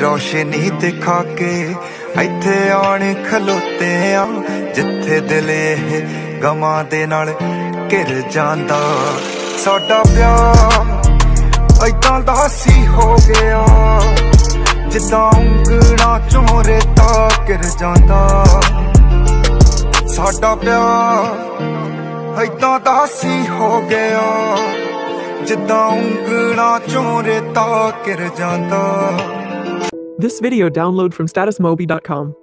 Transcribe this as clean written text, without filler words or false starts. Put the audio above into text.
रोशनी दिखा के इत्थे आण खलोते आ जिथे दिल गमां दे नाल घिर जांदा। साडा प्यार ऐदां दा सी हो गया जिद्दां उंगलां चों रेता घिर जांदा। साडा प्यार ऐदां दा सी हो गया जिद्दां उंगलां चों रेता घिर जांदा। This video download from statusmobi.com.